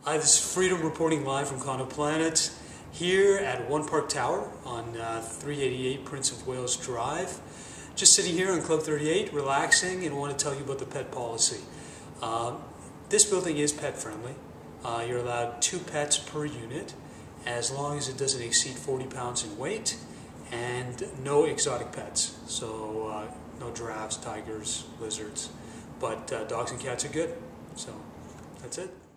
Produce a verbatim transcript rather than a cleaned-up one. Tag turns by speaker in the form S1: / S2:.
S1: Hi, this is Freedom reporting live from Condo Planet here at One Park Tower on uh, three eighty-eight Prince of Wales Drive. Just sitting here on Club thirty-eight, relaxing, and want to tell you about the pet policy. Um, this building is pet friendly. Uh, you're allowed two pets per unit as long as it doesn't exceed forty pounds in weight, and no exotic pets. So uh, no giraffes, tigers, lizards, but uh, dogs and cats are good. So that's it.